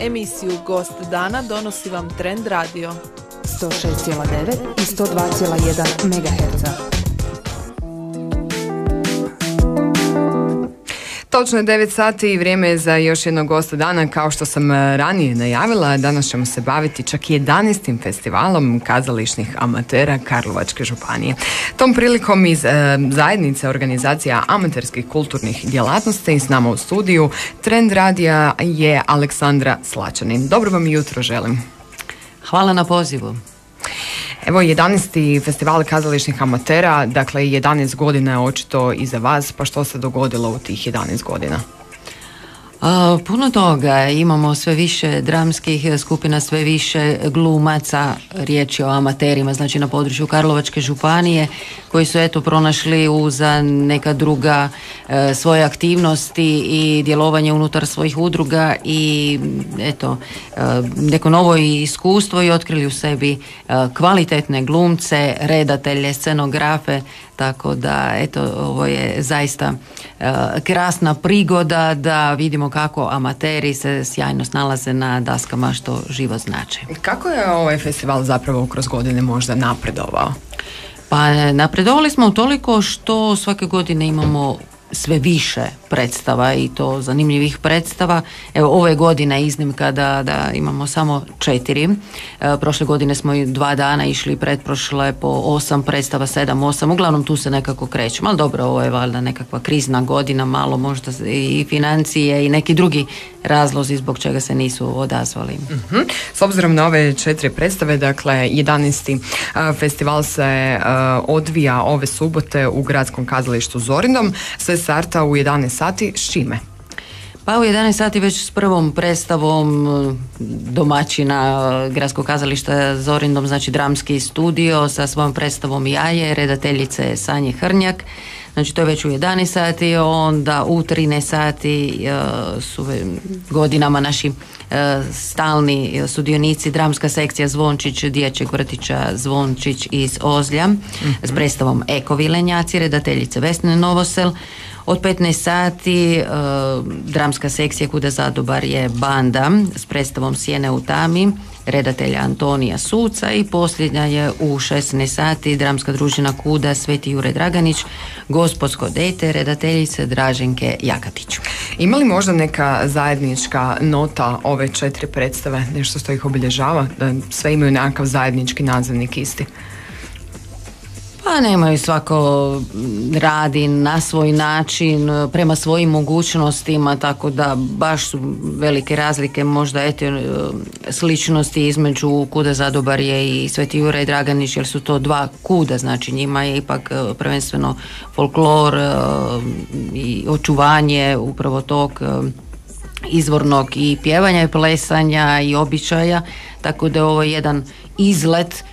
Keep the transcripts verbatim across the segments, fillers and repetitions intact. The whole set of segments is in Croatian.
Emisiju Gost dana donosi vam Trend Radio. sto šest zarez devet i sto dva zarez jedan megaherca. Točno je devet sati i vrijeme je za još jednog gosta dana. Kao što sam ranije najavila, danas ćemo se baviti čak jedanaestim festivalom kazališnih amatera Karlovačke županije. Tom prilikom iz e, zajednice organizacija amaterskih kulturnih djelatnosti s nama u studiju Trend Radija je Aleksandra Slačanin. Dobro vam jutro želim. Hvala na pozivu. Evo, jedanaesti festival kazališnih amatera, dakle jedanaest godina je očito iza vas, pa što se dogodilo u tih jedanaest godina? A, puno toga, imamo sve više dramskih skupina, sve više glumaca, riječ je o amaterima, znači na području Karlovačke županije, koji su eto pronašli uz neka druga e, svoje aktivnosti i djelovanje unutar svojih udruga i eto e, neko novo iskustvo i otkrili u sebi e, kvalitetne glumce, redatelje, scenografe. Tako da, eto, ovo je zaista e, krasna prigoda da vidimo kako amateri se sjajno snalaze na daskama, što život znači. Kako je ovaj festival zapravo kroz godine možda napredovao? Pa napredovali smo utoliko što svake godine imamo sve više predstava i to zanimljivih predstava. Evo, ove godine iznimka da, da imamo samo četiri. E, prošle godine smo i dva dana išli, pretprošle po osam predstava, sedam, osam. Uglavnom tu se nekako krećemo. Ali dobro, ovo je valjda nekakva krizna godina, malo možda i financije i neki drugi razlozi zbog čega se nisu odazvali. Uh-huh. S obzirom na ove četiri predstave, dakle jedanaesti uh, festival se uh, odvija ove subote u Gradskom kazalištu Zorindom. Sve starta u jedanaest sati. S čime? Pa u jedanaest sati već s prvom predstavom domaćina Gradskog kazališta Zorindom, znači dramski studio sa svojom predstavom Jaje, redateljice Sanje Hrnjak. Znači to je već u jedanaest sati, onda u trinaest sati uh, su godinama naši uh, stalni sudionici, dramska sekcija Zvončić, dječjeg vrtića Zvončić iz Ozlja, mm-hmm. s predstavom Eko Vilenjaci, redateljice Vesne Novosel. Od petnaest sati uh, dramska sekcija Kuda Zadobar je banda s predstavom Sjene u tami, redatelja Antonija Suca, i posljednja je u šesnaest sati dramska družina Kuda Sveti Jure Draganić, Gospodsko dete, redateljice Draženke Jakatić. Ima li možda neka zajednička nota ove četiri predstave, nešto što ih obilježava, da sve imaju nekakav zajednički nazivnik isti? Pa nemaju, svako radi na svoj način, prema svojim mogućnostima, tako da baš su velike razlike, možda eto sličnosti između Kuda Zadobarje i Sveti Jure Draganić, jer su to dva kuda, znači njima je ipak prvenstveno folklor i očuvanje upravo tog izvornog i pjevanja i plesanja i običaja, tako da je ovo jedan izlet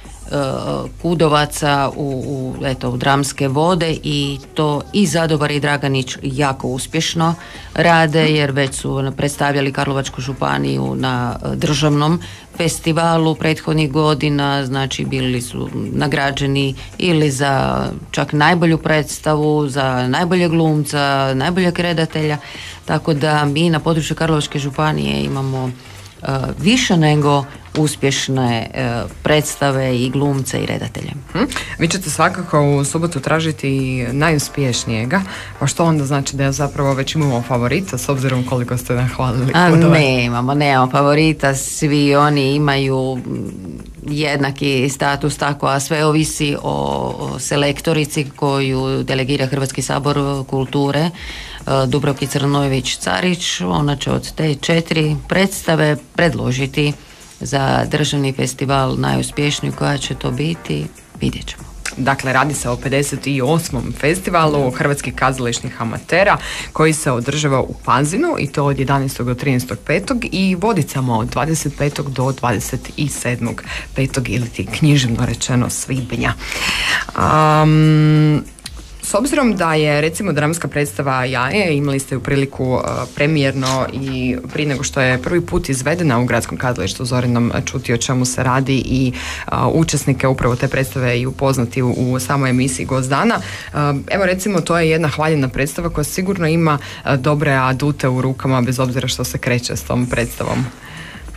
kudovaca u, u, eto, u dramske vode, i to i Zadobar i Draganić jako uspješno rade, jer već su predstavljali Karlovačku županiju na državnom festivalu prethodnih godina, znači bili su nagrađeni ili za čak najbolju predstavu, za najbolje glumca, najboljeg redatelja, tako da mi na području Karlovačke županije imamo uh, više nego uspješne e, predstave i glumce i redatelje. Hm? Vi ćete svakako u subotu tražiti najuspješnijega, pa što onda znači da zapravo već imamo favorita, s obzirom koliko ste nahvalili kudove? Ne imamo, nemamo favorita, svi oni imaju jednaki status, tako, a sve ovisi o, o selektorici koju delegira Hrvatski sabor kulture, Dubravki Crnojević-Carić. Ona će od te četiri predstave predložiti za državni festival najuspješniju. Koja će to biti, vidjet ćemo. Dakle, radi se o pedeset osmom festivalu hrvatskih kazališnih amatera koji se održava u Pazinu, i to od jedanaestog do trinaestog petog i Vodicama od dvadeset petog do dvadeset sedmog petog ili ti književno rečeno svibnja. Um, S obzirom da je recimo dramska predstava Jaje, imali ste u priliku uh, premijerno i prije nego što je prvi put izvedena u Gradskom kazalištu Zorindom čuti o čemu se radi i uh, učesnike upravo te predstave i upoznati u, u samoj emisiji Gost dana. Uh, evo recimo to je jedna hvaljena predstava koja sigurno ima uh, dobre adute u rukama bez obzira što se kreće s tom predstavom.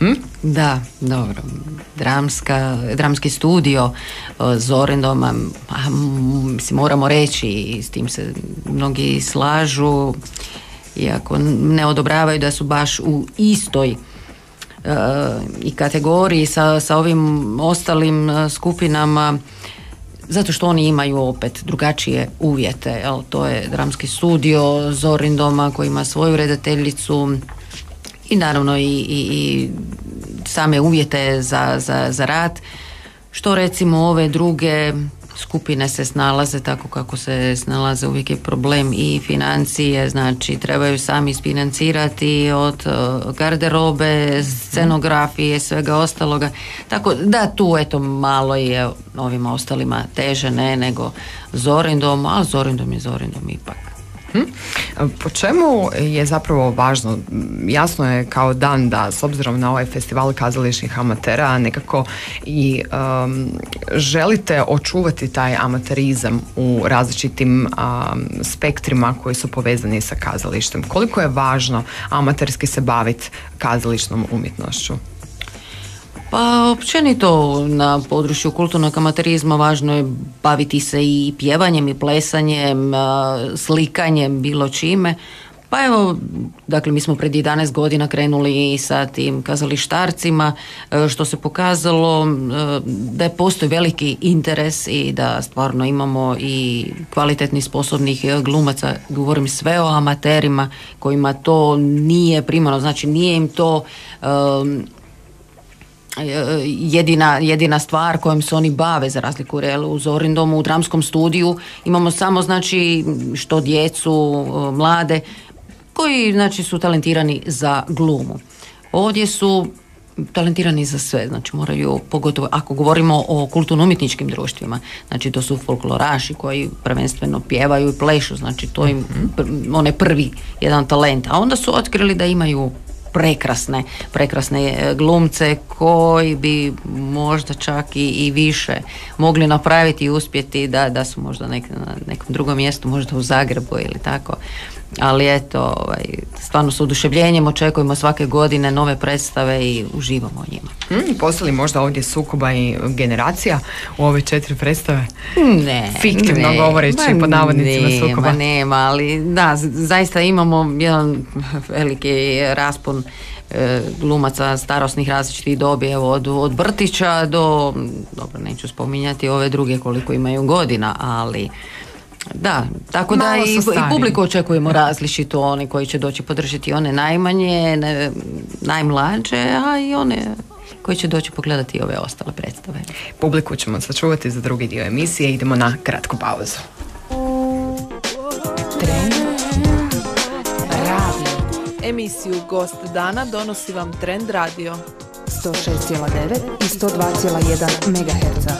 Hm? Da, dobro. Dramska, dramski studio Zorindoma, mislim, moramo reći, i s tim se mnogi slažu, iako ne odobravaju da su baš u istoj uh, i kategoriji sa, sa ovim ostalim uh, skupinama, zato što oni imaju opet drugačije uvjete. Jel? To je dramski studio Zorindoma koji ima svoju redateljicu i naravno i, i, i same uvjete za, za, za rad, što recimo ove druge skupine se snalaze tako kako se snalaze. Uvijek je problem i financije, znači trebaju sami isfinancirati od uh, garderobe, scenografije, svega ostaloga, tako da tu eto malo je ovima ostalima teže ne nego Zorindom, a Zorindom je Zorindom ipak. Hm? Po čemu je zapravo važno? Jasno je kao dan da s obzirom na ovaj festival kazališnih amatera nekako i um, želite očuvati taj amaterizam u različitim um, spektrima koji su povezani sa kazalištem. Koliko je važno amaterski se baviti kazališnom umjetnošću? Pa općenito na području kulturnog amaterizma važno je baviti se i pjevanjem i plesanjem, slikanjem, bilo čime. Pa evo, dakle mi smo pred jedanaest godina krenuli sa tim kazalištarcima, što se pokazalo da je postoji veliki interes i da stvarno imamo i kvalitetnih sposobnih glumaca, govorim sve o amaterima kojima to nije primarno, znači nije im to um, jedina, jedina stvar kojom se oni bave, za razliku u Zorindomu, u dramskom studiju imamo samo znači što djecu, mlade koji znači su talentirani za glumu. Ovdje su talentirani za sve, znači moraju, pogotovo ako govorimo o kulturno-umjetničkim društvima, znači to su folkloraši koji prvenstveno pjevaju i plešu, znači to im onaj prvi jedan talent, a onda su otkrili da imaju prekrasne, prekrasne glumce koji bi možda čak i, i više mogli napraviti i uspjeti da, da su možda nek, na nekom drugom mjestu, možda u Zagrebu ili tako. Ali eto, ovaj, stvarno s oduševljenjem očekujemo svake godine nove predstave i uživamo u njima. Hmm, postoji možda ovdje sukoba i generacija u ove četiri predstave? Ne. Fiktivno ne, govoreći pod navodnicima nema, sukoba. Nema, ali da, zaista imamo jedan veliki raspon e, glumaca starosnih različitih dobi, evo od, od vrtića do, dobro, neću spominjati ove druge koliko imaju godina, ali da, tako da i, i publiku očekujemo različito, oni koji će doći podržati one najmanje, ne, najmlađe, a i one koji će doći pogledati ove ostale predstave. Publiku ćemo sačuvati za drugi dio emisije, idemo na kratku pauzu. Trend radio. Emisiju Gost dana donosi vam Trend radio. sto šest zarez devet i sto dva zarez jedan megaherca.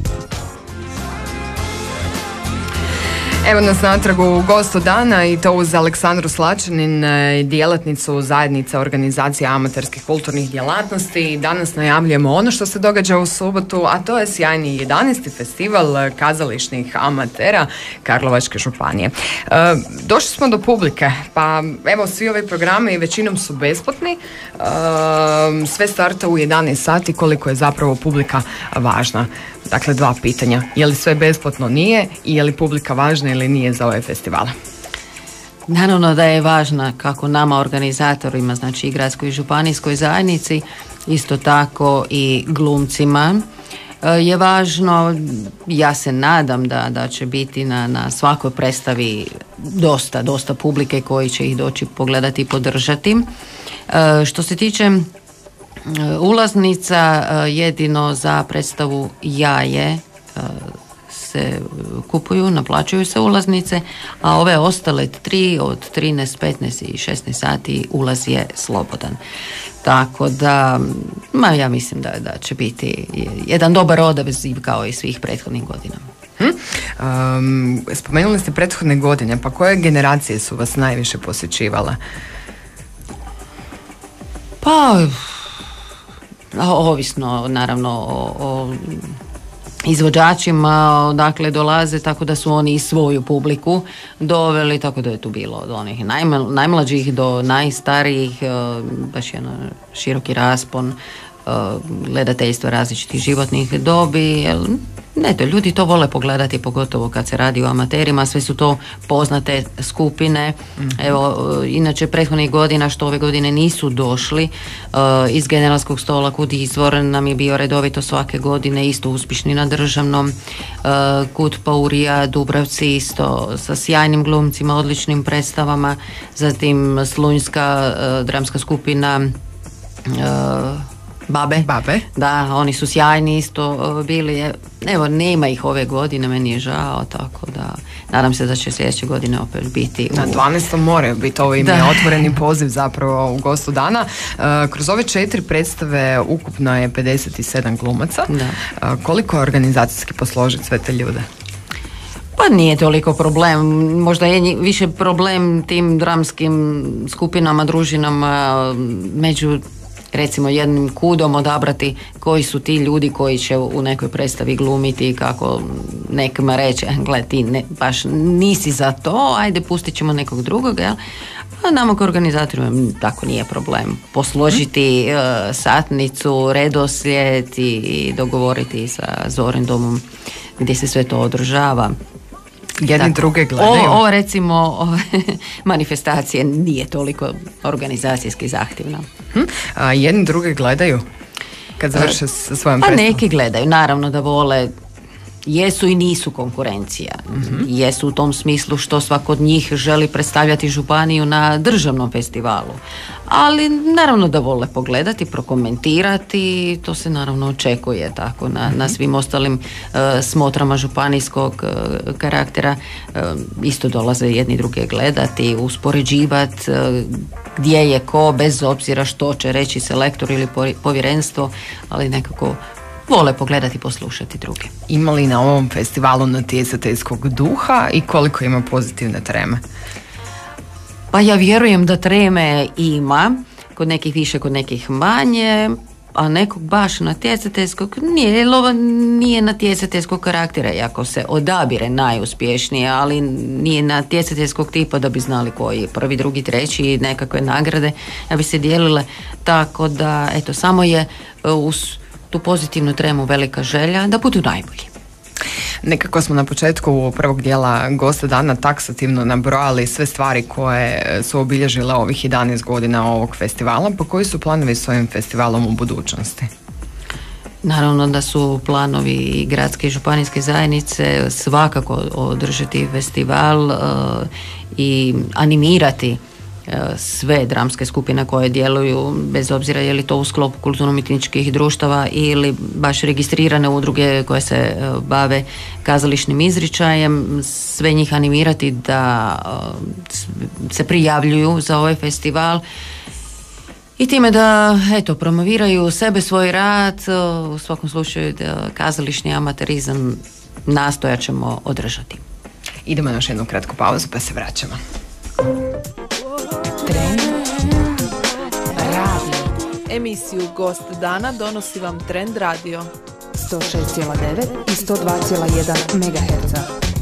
Evo nas natrag u Gostu dana i to uz Aleksandru Slačanin, djelatnicu zajednice organizacije amaterskih kulturnih djelatnosti. Danas najavljujemo ono što se događa u subotu, a to je sjajni jedanaesti festival kazališnih amatera Karlovačke županije. E, došli smo do publike, pa evo svi ovi programi većinom su besplatni. E, sve starta u jedanaest sati, koliko je zapravo publika važna. Dakle, dva pitanja. Je li sve besplatno? Nije. I je li publika važna ili nije za ove festivale? Naravno da je važna kako nama organizatorima, znači i gradskoj i županijskoj zajednici, isto tako i glumcima je važno. Ja se nadam da, da će biti na, na svakoj predstavi dosta, dosta publike koji će ih doći pogledati i podržati. Što se tiče ulaznica, jedino za predstavu Jaje se kupuju, naplaćuju se ulaznice, a ove ostale tri od trinaest, petnaest i šesnaest sati ulaz je slobodan. Tako da, ma ja mislim da, da će biti jedan dobar odaziv kao i svih prethodnih godina. Hm? Um, spomenuli ste prethodne godine, pa koje generacije su vas najviše posjećivale? Pa ovisno naravno o, o izvođačima, dakle dolaze, tako da su oni i svoju publiku doveli, tako da je tu bilo od onih najma, najmlađih do najstarijih, baš jedan široki raspon gledateljstva različitih životnih dobi. Ne, to ljudi to vole pogledati, pogotovo kad se radi o amaterima, sve su to poznate skupine. Mm-hmm. Evo, inače prethodnih godina, što ove godine nisu došli, uh, iz Generalskog stola kud izvor nam je bio redovito svake godine, isto uspješni na državnom, uh, kud Paurija, Dubravci isto sa sjajnim glumcima, odličnim predstavama, zatim Slunjska uh, dramska skupina uh, Babe. Babe. Da, oni su sjajni isto bili. Evo, nema ih ove godine, meni je žao, tako da nadam se da će sljedeće godine opet biti u... Na dvanaestom moraju biti, ovo im je otvoreni poziv zapravo u gostu dana. Uh, kroz ove četiri predstave ukupno je pedeset sedam glumaca. Da. Uh, koliko je organizacijski posložiti sve te ljude? Pa nije toliko problem, možda je više problem tim dramskim skupinama, družinama, među recimo jednim kudom odabrati koji su ti ljudi koji će u nekoj predstavi glumiti i kako nekima reći, gle ti ne, baš nisi za to, ajde pustit ćemo nekog drugog, jel? A nama kao organizatorima tako nije problem posložiti uh, satnicu, redoslijed i, i dogovoriti sa Zorindomom gdje se sve to održava. Jedni tako, druge gledaju. Ovo, ovo recimo ovo, manifestacije nije toliko organizacijski zahtjevna. Hm? A jedni druge gledaju kad završe sa svojom pa predstavom? Neki gledaju, naravno da vole, jesu i nisu konkurencija. Mm-hmm. Jesu u tom smislu što svako od njih želi predstavljati županiju na državnom festivalu. Ali naravno da vole pogledati, prokomentirati, to se naravno očekuje tako na, mm-hmm. na svim ostalim uh, smotrama županijskog uh, karaktera. Uh, isto dolaze jedni druge gledati, uspoređivati uh, gdje je ko, bez obzira što će reći selektor ili povjerenstvo, ali nekako vole pogledati i poslušati druge. Ima li na ovom festivalu natjecateljskog duha i koliko ima pozitivne treme? Pa ja vjerujem da treme ima, kod nekih više, kod nekih manje, a nekog baš natjecateljskog nije, jer ovo nije natjecateljskog karaktera, iako se odabire najuspješnije, ali nije natjecateljskog tipa da bi znali koji je prvi, drugi, treći i nekakve nagrade da bi se dijelile, tako da eto, samo je uz tu pozitivnu tremu velika želja da budu najbolji. Nekako smo na početku prvog dijela gosta dana taksativno nabrojali sve stvari koje su obilježile ovih jedanaest godina ovog festivala, pa koji su planovi s ovim festivalom u budućnosti? Naravno da su planovi i gradske i županijske zajednice svakako održati festival uh, i animirati sve dramske skupine koje djeluju, bez obzira je li to u sklopu kulturno-umjetničkih društava ili baš registrirane udruge koje se bave kazališnim izričajem, sve njih animirati da se prijavljuju za ovaj festival i time da eto, promoviraju sebe, svoj rad, u svakom slučaju da kazališni amaterizam nastojat ćemo održati. Idemo na još jednu kratku pauzu pa se vraćamo. Trend radio. Emisiju Gost dana donosi vam Trend radio. sto šest zarez devet i sto dva zarez jedan megaherca.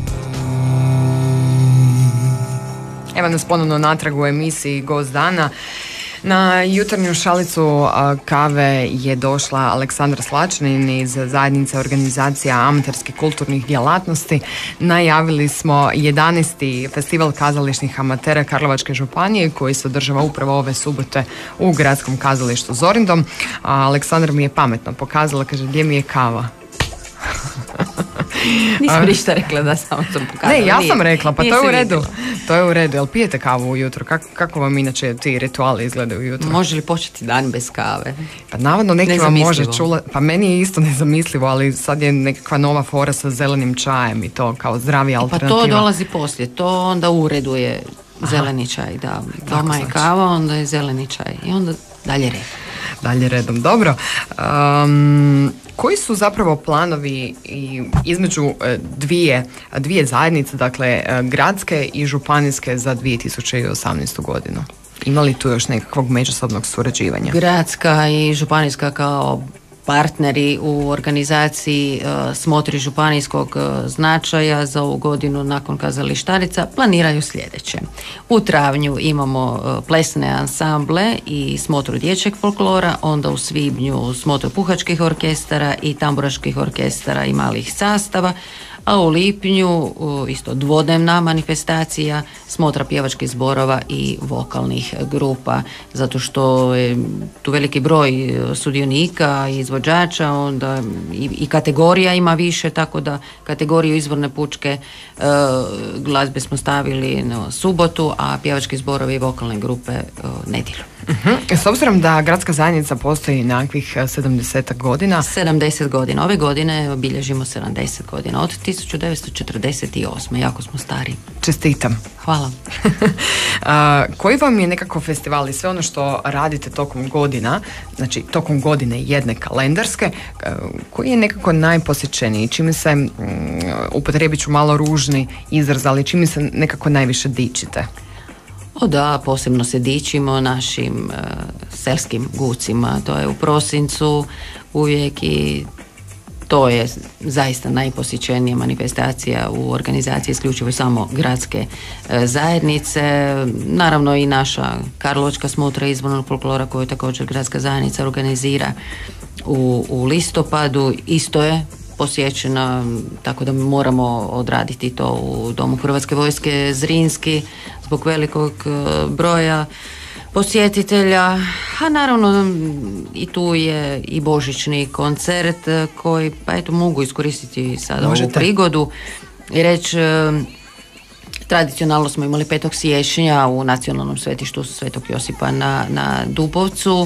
Evo nas ponovno natrag u emisiji Gost dana. Na jutarnju šalicu kave je došla Aleksandra Slačanin iz zajednice organizacija amaterskih kulturnih djelatnosti. Najavili smo jedanaesti festival kazališnih amatera Karlovačke županije koji se održava upravo ove subote u gradskom kazalištu Zorindom. A Aleksandra mi je pametno pokazala, kaže, gdje mi je kava? Nisam ništa rekla, da samo sam pokazala. Ne, ja sam nije, rekla, pa to je u redu. To je u redu, jel pijete kavu ujutro? Kako, kako vam inače ti rituali izgledaju ujutro? Može li početi dan bez kave? Pa navodno nekima može čula, pa meni je isto nezamislivo, ali sad je nekakva nova fora sa zelenim čajem i to kao zdravi alternativa. Pa to dolazi poslije, to onda u uredu je zeleni čaj, da. Doma je kava, onda je zeleni čaj i onda dalje red. Dalje redom, dobro. Um, koji su zapravo planovi i između dvije, dvije zajednice, dakle gradske i županijske za dvije tisuće osamnaestu godinu? Ima li tu još nekakvog međusobnog surađivanja? Gradska i županijska kao partneri u organizaciji uh, smotri županijskog uh, značaja za ovu godinu nakon kazalištarica planiraju sljedeće. U travnju imamo uh, plesne ansamble i smotru dječjeg folklora, onda u svibnju smotru puhačkih orkestara i tamburaških orkestara i malih sastava, a u lipnju isto dvodnevna manifestacija smotra pjevačkih zborova i vokalnih grupa, zato što je tu veliki broj sudionika i izvođača, onda i, i kategorija ima više, tako da kategoriju izvorne pučke e, glazbe smo stavili na subotu, a pjevački zborovi i vokalne grupe e, nedjelju. Uh-huh. S obzirom da gradska zajednica postoji nekakvih sedamdeset godina. sedamdeset godina. Ove godine obilježimo sedamdeset godina. Od tisuću devetsto četrdeset osme. Jako smo stari. Čestitam. Hvala. uh, koji vam je nekako festival i sve ono što radite tokom godina, znači tokom godine jedne kalendarske, uh, koji je nekako najposjećeniji? Čime se, um, upotrijebit ću malo ružni izraz, ali čime se nekako najviše dičite? O da, posebno se dičimo našim uh, selskim gucima, to je u prosincu uvijek i to je zaista najposjećenija manifestacija u organizaciji isključivo samo gradske uh, zajednice. Naravno i naša Karlovačka smotra izvornog folklora koju također gradska zajednica organizira u, u listopadu, isto je posjećena, tako da mi moramo odraditi to u Domu Hrvatske vojske Zrinski zbog velikog broja posjetitelja, a naravno i tu je i božićni koncert koji, pa eto, mogu iskoristiti sada Možete. ovu prigodu i reći, tradicionalno smo imali petog siječnja u nacionalnom svetištu Svetog Josipa na, na Dubovcu,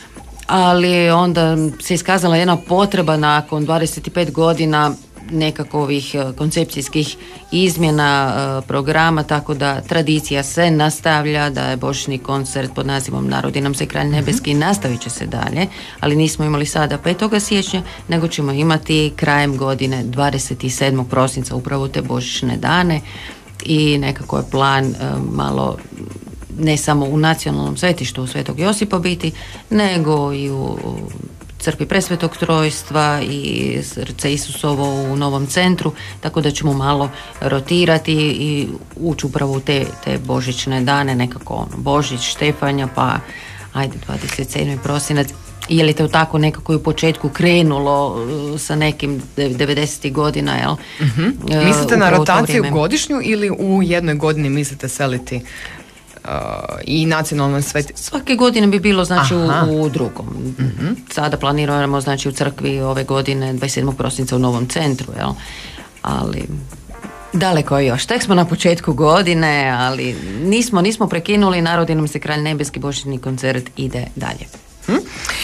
ali onda se iskazala jedna potreba nakon dvadeset pet godina nekakvih koncepcijskih izmjena programa, tako da tradicija se nastavlja, da je božićni koncert pod nazivom Narodi nam se kralj nebeski mm-hmm. nastavit će se dalje, ali nismo imali sada petog siječnja, nego ćemo imati krajem godine dvadeset sedmog prosinca upravo te božićne dane i nekako je plan malo ne samo u nacionalnom svetištu Svetog Josipa biti, nego i u crkvi Presvetog Trojstva i Srce Isusovo u Novom centru, tako da ćemo malo rotirati i ući upravo u te, te božićne dane, nekako ono, Božić, Štefanja, pa ajde dvadeset sedmi prosinac. Je li to tako nekako i u početku krenulo uh, sa nekim devedesetih godina, jel? Mm-hmm. Uh, mislite na rotaciju godišnju ili u jednoj godini mislite seliti Uh, i nacionalnoj sveti? Svake godine bi bilo znači u, u drugom. Mm-hmm. Sada planiramo znači u crkvi ove godine dvadeset sedmog prosinca u Novom centru, jel? Ali daleko je još. Tek smo na početku godine, ali nismo, nismo prekinuli. Narodi nam se kralj nebeski, božićni koncert ide dalje. Hmm?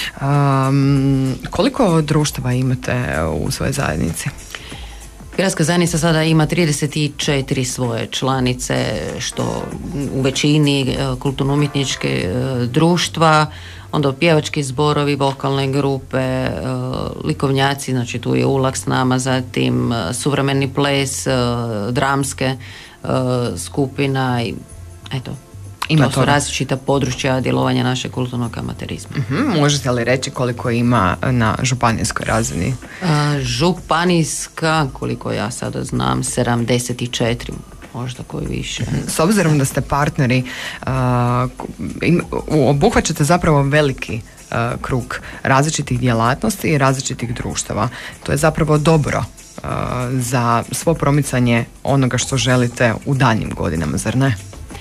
Um, koliko društava imate u svojoj zajednici? Gradska zajednica sada ima trideset četiri svoje članice, što u većini kulturno-umjetničke društva, onda pjevački zborovi, vokalne grupe, likovnjaci, znači tu je Ulak s nama, zatim suvremeni ples, dramske skupina i eto, Ima to su različita područja djelovanja našeg kulturnog amaterizma. Uh-huh. Možete li reći koliko ima na županijskoj razini? A, županijska, koliko ja sada znam, sedamdeset četiri, možda koji više. S obzirom da ste partneri, uh, im, obuhvaćate zapravo veliki uh, krug različitih djelatnosti i različitih društava. To je zapravo dobro uh, za svo promicanje onoga što želite u daljnjim godinama, zar ne?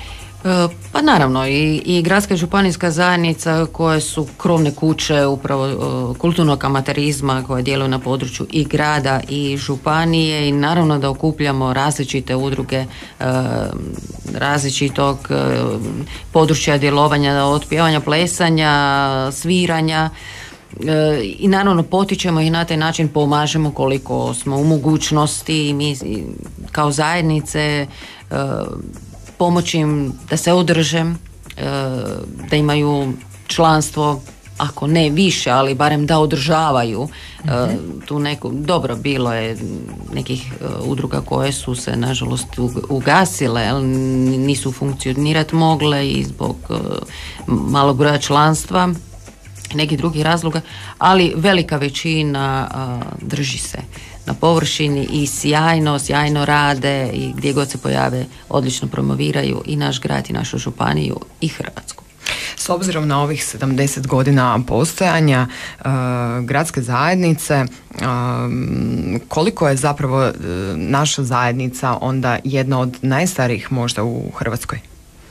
Pa naravno i, i gradska i županijska zajednica koje su krovne kuće upravo uh, kulturnog amaterizma koje djeluju na području i grada i županije i naravno da okupljamo različite udruge uh, različitog uh, područja djelovanja od pjevanja, plesanja, sviranja uh, i naravno potičemo ih na taj način, pomažemo koliko smo u mogućnosti mi kao zajednice uh, pomoći im da se održe, da imaju članstvo, ako ne više, ali barem da održavaju mm-hmm. tu neku, dobro, bilo je nekih udruga koje su se nažalost ugasile, nisu funkcionirati mogle i zbog malog broja članstva, nekih drugih razloga, ali velika većina a, drži se na površini i sjajno, sjajno rade i gdje god se pojave odlično promoviraju i naš grad i našu županiju i Hrvatsku. S obzirom na ovih sedamdeset godina postojanja uh, gradske zajednice, uh, koliko je zapravo uh, naša zajednica onda jedna od najstarijih možda u Hrvatskoj?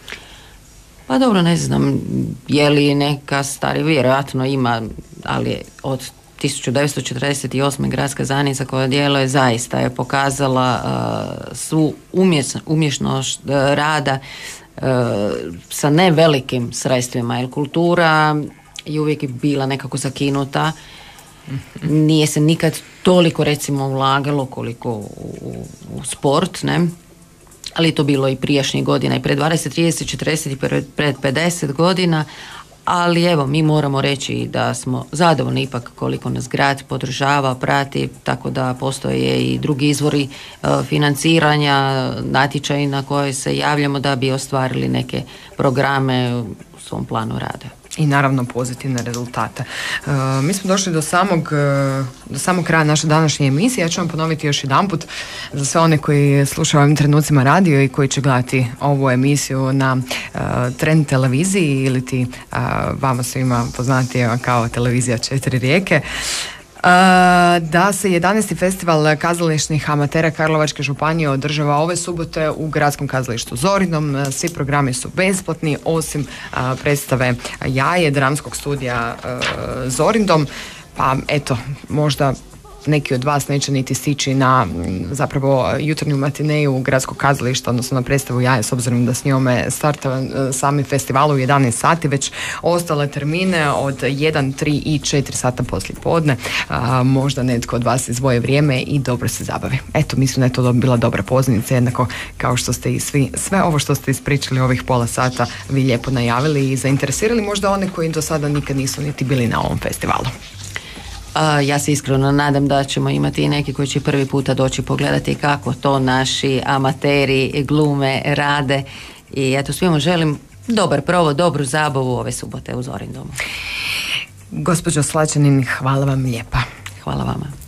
Pa dobro, ne znam je li neka starija, vjerojatno ima, ali od tisuću devetsto četrdeset osme gradska zajednica koja djeluje zaista je pokazala uh, svu umješnost, umješnost uh, rada uh, sa ne velikim sredstvima, jer kultura je uvijek bila nekako zakinuta. Nije se nikad toliko recimo ulagalo koliko u, u, u sport, ne? Ali to bilo i prijašnjih godina i pred dvadeset, trideset, četrdeset i pred pedeset godina, ali evo mi moramo reći da smo zadovoljni ipak koliko nas grad podržava, prati, tako da postoje i drugi izvori uh, financiranja, natječaji na koje se javljamo da bi ostvarili neke programe u svom planu rada. I naravno pozitivne rezultate. Uh, mi smo došli do samog, uh, do samog kraja naše današnje emisije. Ja ću vam ponoviti još jedanput za sve one koji slušaju ovim trenucima radio i koji će gledati ovu emisiju na uh, Trend televiziji ili ti uh, vama svima poznati kao televizija Četiri rijeke. Uh, da se jedanaesti festival kazališnih amatera Karlovačke županije održava ove subote u Gradskom kazalištu Zorinom. Svi programi su besplatni osim uh, predstave Jaje dramskog studija uh, Zorindom. Pa eto, možda neki od vas neće niti stići na zapravo jutarnju matineju Gradskog kazališta, odnosno na predstavu Jaje, s obzirom da s njome starta sami festival u jedanaest sati, već ostale termine od jedan, tri i četiri sata poslije podne. A, možda netko od vas izvoje vrijeme i dobro se zabavi. Eto, mislim da je to bila dobra pozivnica, jednako kao što ste i svi, sve ovo što ste ispričali ovih pola sata vi lijepo najavili i zainteresirali možda one koji do sada nikad nisu niti bili na ovom festivalu. Uh, ja se iskreno nadam da ćemo imati i neki koji će prvi puta doći pogledati kako to naši amateri glume, rade i eto svima želim dobar provod, dobru zabavu ove subote u Zorindomu. Gospođo Slačanin, hvala vam lijepa. Hvala vama.